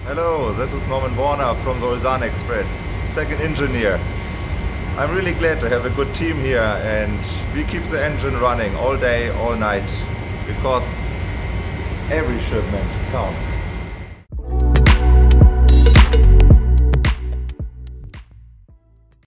Hello, this is Norman Warner from the Ulsan Express, second engineer. I'm really glad to have a good team here, and we keep the engine running all day, all night, because every shipment counts.